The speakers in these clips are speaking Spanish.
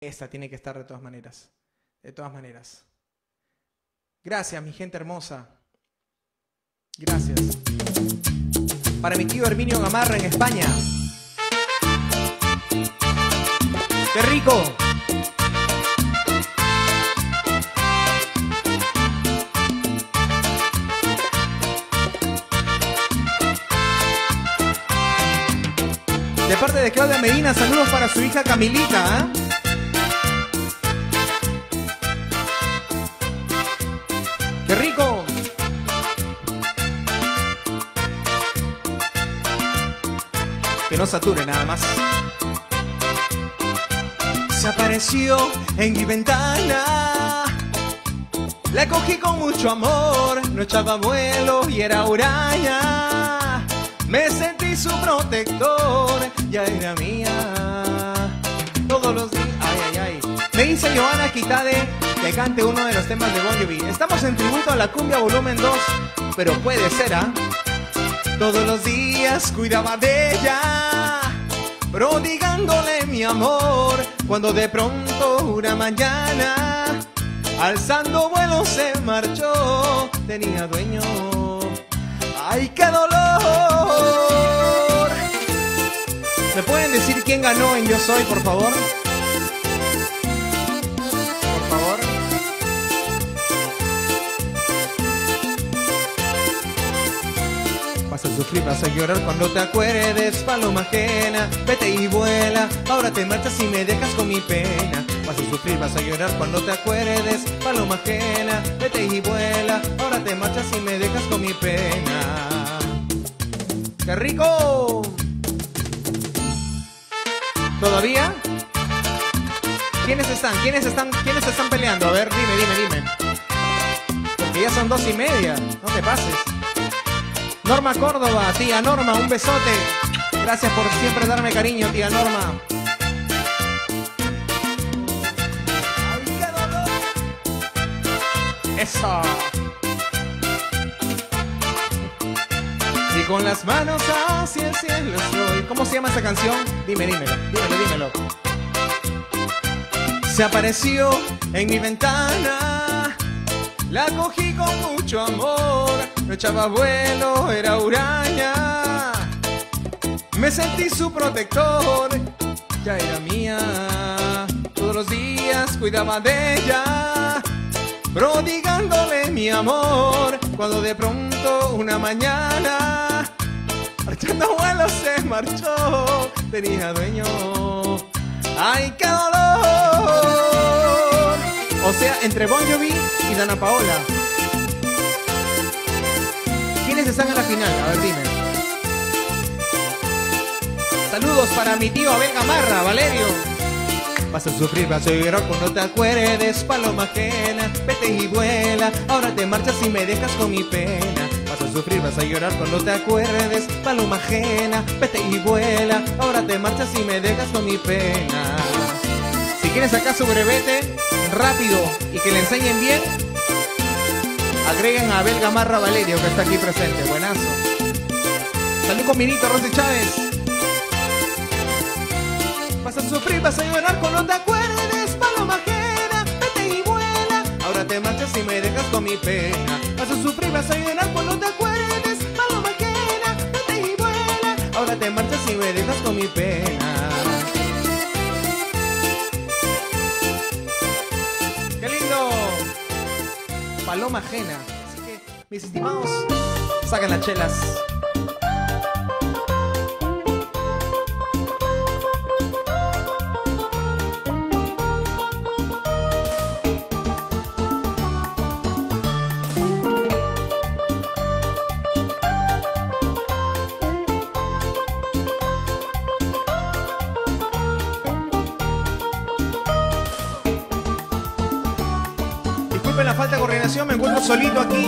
Esta tiene que estar de todas maneras. De todas maneras. Gracias, mi gente hermosa. Gracias. Para mi tío Herminio Gamarra en España. ¡Qué rico! De parte de Claudia Medina, saludos para su hija Camilita, ¿eh? ¡Qué rico! Que no sature nada más. Se apareció en mi ventana, la cogí con mucho amor, no echaba vuelo y era huraña. Me sentí su protector, ya era mía. Todos los días, ay, ay, ay. Me dice Joana Quitade que cante uno de los temas de Bon Jovi. Estamos en tributo a la cumbia volumen 2, pero puede ser, ¿ah? Todos los días cuidaba de ella, prodigándole mi amor, cuando de pronto una mañana, alzando vuelo se marchó, tenía dueño. ¡Ay, qué dolor! ¿Me pueden decir quién ganó en Yo Soy, por favor? Por favor. Vas a sufrir, vas a llorar cuando te acuerdes, paloma ajena, vete y vuela, ahora te marchas y me dejas con mi pena. Vas a sufrir, vas a llorar cuando te acuerdes, paloma ajena, vete y vuela, ahora te marchas y me dejas con mi pena. ¡Qué rico! ¿Todavía? ¿Quiénes están? ¿Quiénes están peleando? A ver, dime. Porque ya son 2:30, no te pases. Norma Córdoba, tía Norma, un besote. Gracias por siempre darme cariño, tía Norma. ¡Ay, qué dolor! ¡Eso! Y con las manos hacia el cielo estoy. ¿Cómo se llama esa canción? Dímelo. Se apareció en mi ventana, la cogí con mucho amor, no echaba vuelo, era huraña. Me sentí su protector, ya era mía. Todos los días cuidaba de ella, prodigándole mi amor, cuando de pronto una mañana, echando vuelo se marchó, tenía dueño. ¡Ay, qué dolor! O sea, entre Bon Jovi y Dana Paola. ¿Quiénes están en la final? A ver, dime. Saludos para mi tío Abel Gamarra, Valerio. Vas a sufrir, vas a llorar cuando te acuerdes, paloma ajena, vete y vuela, ahora te marchas y me dejas con mi pena. Vas a sufrir, vas a llorar cuando te acuerdes, paloma ajena, vete y vuela, ahora te marchas y me dejas con mi pena. Si quieres sacar su brevete rápido y que le enseñen bien, agreguen a Abel Gamarra Valerio, que está aquí presente. Buenazo. Salud con Minito Rosy Chávez. Vas a sufrir, vas a llorar cuando te acuerdes, paloma ajena, vete y vuela, ahora te marchas y me dejas con mi pena. Vas a sufrir, vas a llorar cuando te acuerdes, paloma ajena, vete y vuela, ahora te marchas y me dejas con mi pena. ¡Qué lindo! Paloma ajena. Así que, mis estimados, saquen las chelas. Disculpen la falta de coordinación, me encuentro solito aquí.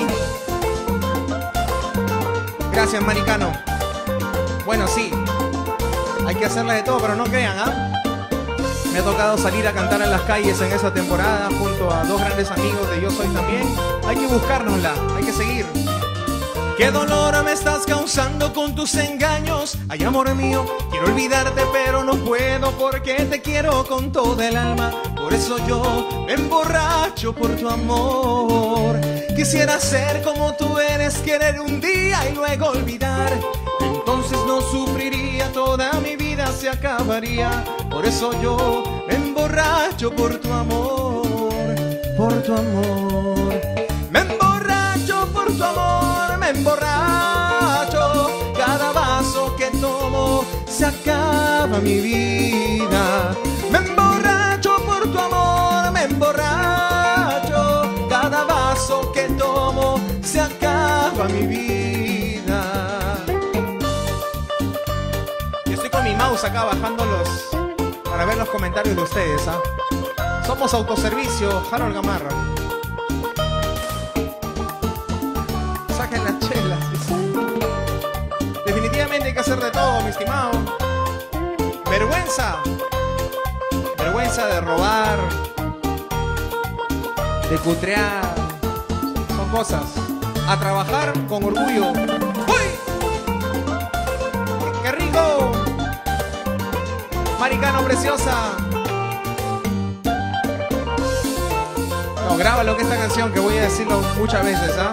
Gracias, Maricano. Bueno, sí, hay que hacerla de todo, pero no crean, ¿ah? Me ha tocado salir a cantar en las calles en esa temporada junto a dos grandes amigos de Yo Soy también. Hay que buscárnosla, hay que seguir. Qué dolor me estás causando con tus engaños. Ay, amor mío, quiero olvidarte pero no puedo porque te quiero con toda el alma. Por eso yo me emborracho por tu amor. Quisiera ser como tú eres, querer un día y luego olvidar. Entonces no sufriría, toda mi vida se acabaría. Por eso yo me emborracho por tu amor, por tu amor. Me emborracho por tu amor, me emborracho. Cada vaso que tomo se acaba mi vida. Me emborracho por tu amor, me emborracho. Cada vaso que tomo se acaba mi vida. Yo estoy con mi mouse acá bajándolos para ver los comentarios de ustedes, ¿ah? Somos autoservicio, Harold Gamarra. Saquen las chelas. Definitivamente hay que hacer de todo, mi estimado. Vergüenza. Vergüenza de robar, de cutrear. Son cosas. A trabajar con orgullo. ¡Uy! ¡Qué rico! Maricano preciosa. No, grábalo que esta canción que voy a decirlo muchas veces, ¿ah?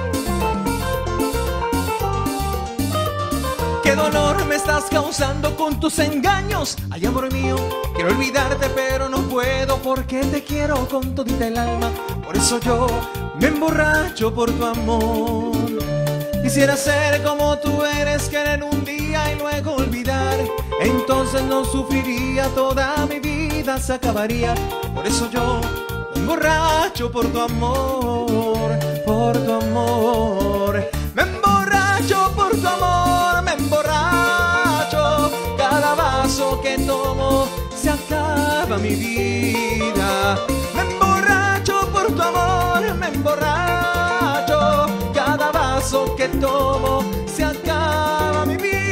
Qué dolor me estás causando con tus engaños. Ay, amor mío, quiero olvidarte pero no puedo, porque te quiero con todita el alma. Por eso yo me emborracho por tu amor. Quisiera ser como tú eres, querer un día y luego olvidar. Entonces no sufriría, toda mi vida se acabaría. Por eso yo me emborracho por tu amor, por tu amor. Me emborracho por tu amor, me emborracho. Cada vaso que tomo se acaba mi vida. Me emborracho por tu amor, me emborracho. Cada vaso que tomo se acaba mi vida.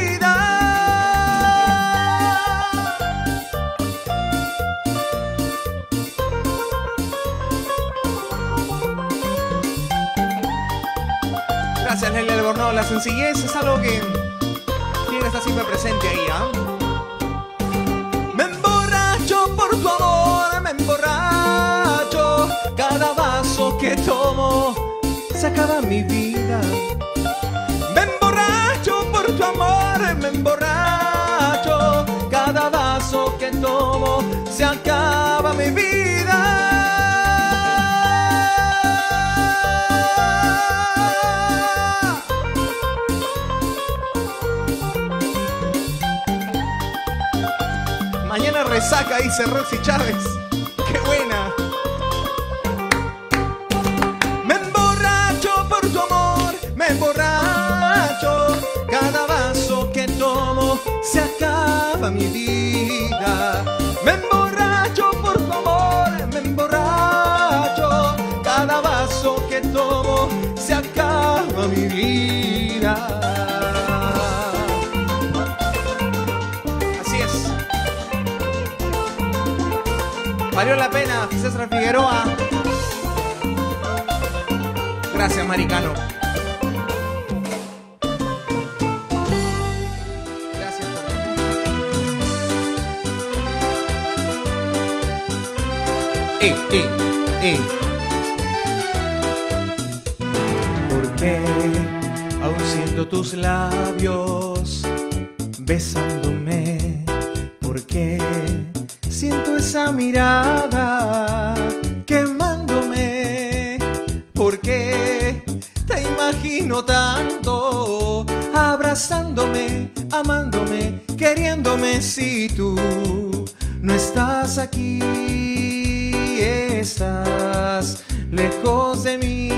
Gracias, Lele Albornoz. La sencillez es algo que tiene que estar siempre presente ahí, ¿ah? Me emborracho por tu amor, me emborracho. Cada vaso que tomo se acaba mi vida. Me emborracho por tu amor, me emborracho. Cada vaso que tomo se acaba mi vida. Mañana resaca, dice Roxy Chávez. ¡Qué buena! Me emborracho por tu amor, me emborracho. Cada vaso que tomo se acaba mi vida. Me emborracho por tu amor, me emborracho. Cada vaso que tomo se acaba mi vida. Valió la pena, César Figueroa. Gracias, Maricano. Gracias por ¿por qué aún siento tus labios besándome? ¿Por qué siento esa mirada quemándome? ¿Por qué te imagino tanto abrazándome, amándome, queriéndome si tú no estás aquí? Estás lejos de mí.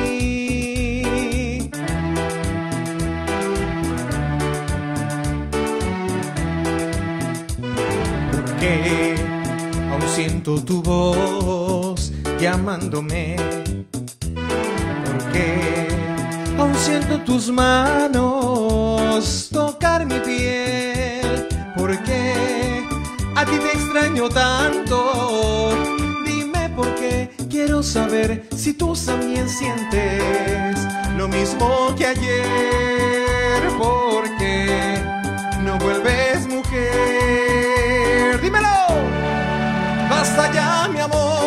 ¿Por qué aún siento tu voz llamándome? ¿Por qué aún siento tus manos tocar mi piel? ¿Por qué a ti te extraño tanto? Dime por qué, quiero saber si tú también sientes lo mismo que ayer. ¿Por qué no vuelves, mujer? ¡Dímelo! Basta ya, mi amor.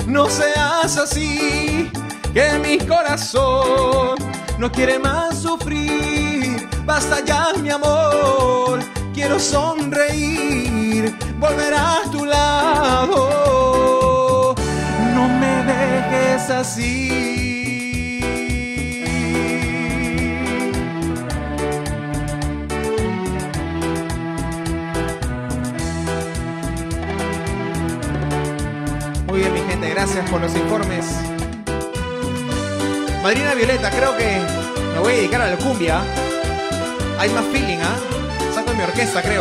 no seas así, que mi corazón no quiere más sufrir. Basta ya, mi amor, quiero sonreír, volver a tu lado. No me dejes así. Muy bien, mi gente, gracias por los informes. Madrina Violeta, creo que me voy a dedicar a la cumbia. Hay más feeling, ¿ah? Saco mi orquesta, creo.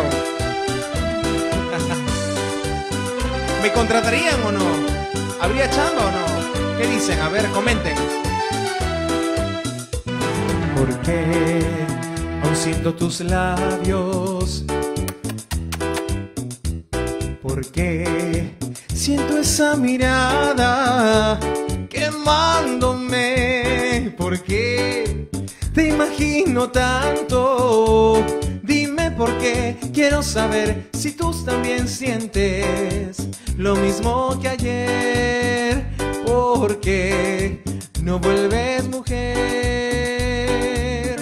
¿Me contratarían o no? ¿Habría chamba o no? ¿Qué dicen? A ver, comenten. ¿Por qué aún siento tus labios? ¿Por qué siento esa mirada quemándome? ¿Por qué te imagino tanto? Dime por qué, quiero saber si tú también sientes lo mismo que ayer. ¿Por qué no vuelves mujer?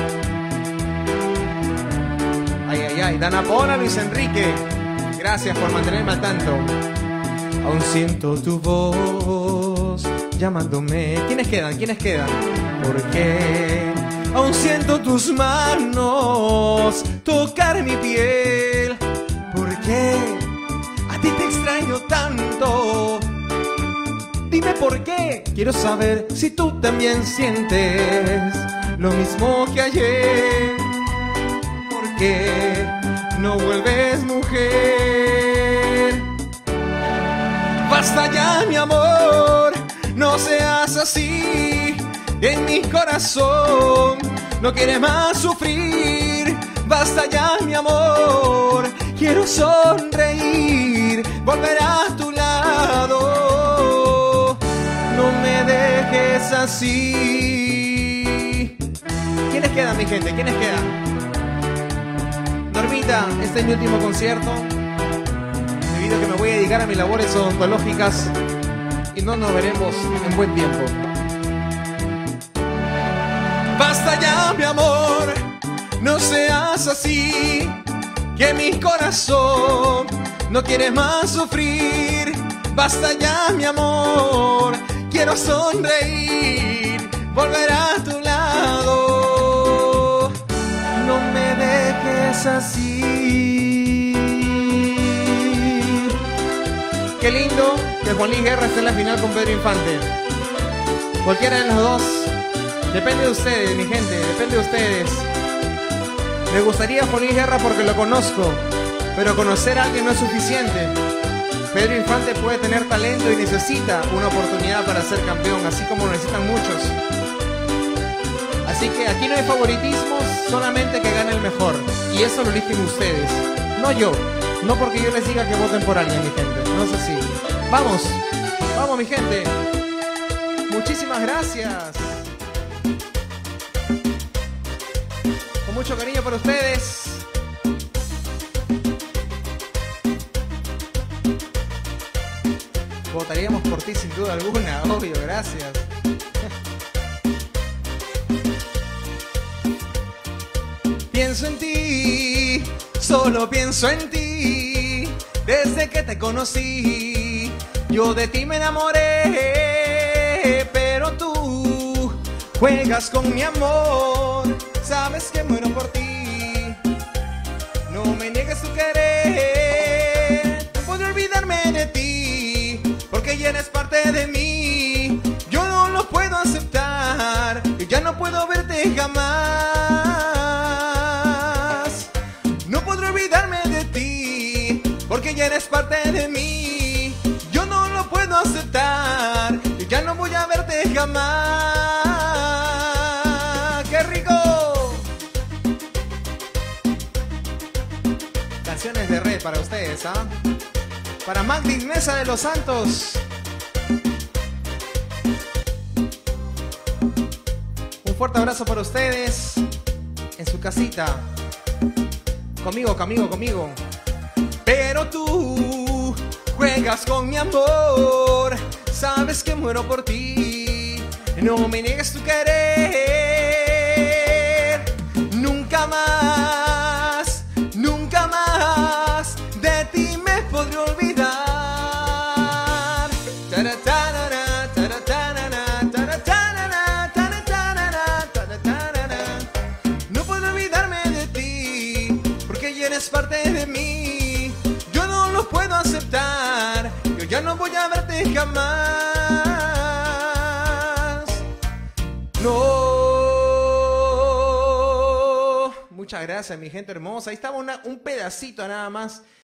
Ay, ay, ay, Dana Paola, Luis Enrique, gracias por mantenerme al tanto. Aún siento tu voz llamándome. ¿Quiénes quedan? ¿Quiénes quedan? ¿Por qué? Aún siento tus manos tocar mi piel. ¿Por qué? A ti te extraño tanto. Dime por qué. Quiero saber si tú también sientes lo mismo que ayer. ¿Por qué no vuelves mujer? Basta ya, mi amor, no seas así. En mi corazón no quiere más sufrir. Basta ya, mi amor, quiero sonreír, volver a tu lado. No me dejes así. ¿Quiénes quedan, mi gente? ¿Quiénes quedan? Normita, este es mi último concierto, debido a que me voy a dedicar a mis labores odontológicas y no nos veremos en buen tiempo. Basta ya, mi amor, no seas así, que mi corazón no quiere más sufrir. Basta ya, mi amor, quiero sonreír, volver a tu lado. No me dejes así. Qué lindo que Juan Luis Guerra esté en la final con Pedro Infante. Cualquiera de los dos. Depende de ustedes, mi gente, depende de ustedes. Me gustaría Juan Luis Guerra porque lo conozco, pero conocer a alguien no es suficiente. Pedro Infante puede tener talento y necesita una oportunidad para ser campeón, así como lo necesitan muchos. Así que aquí no hay favoritismos, solamente que gane el mejor. Y eso lo eligen ustedes, no yo. No porque yo les diga que voten por alguien, mi gente. No es así. Vamos, vamos, mi gente. Muchísimas gracias. Con mucho cariño para ustedes. Votaríamos por ti sin duda alguna, obvio, gracias. Pienso en ti, solo pienso en ti. Desde que te conocí, yo de ti me enamoré. Pero tú juegas con mi amor, sabes que muero por ti. No me niegues tu querer, no puedo olvidarme de ti, porque ya eres parte de mí. Yo no lo puedo aceptar, y ya no puedo verte jamás. No podré olvidarme de ti, porque ya eres parte de mí. Yo no lo puedo aceptar, y ya no voy a verte jamás. ¡Qué rico! Canciones de red para ustedes, ¿ah? Para Magdi Mesa de los Santos. Un fuerte abrazo para ustedes en su casita. Conmigo, conmigo, conmigo. Pero tú juegas con mi amor, sabes que muero por ti. No me niegues tu querer. Nunca más, nunca más de ti me podré olvidar. Taratarara, taratarara, taratarara, taratarara, taratarara. No puedo olvidarme de ti, porque ya eres parte de mí. Yo no lo puedo aceptar, yo ya no voy a verte jamás. No. Muchas gracias, mi gente hermosa. Ahí estaba un pedacito nada más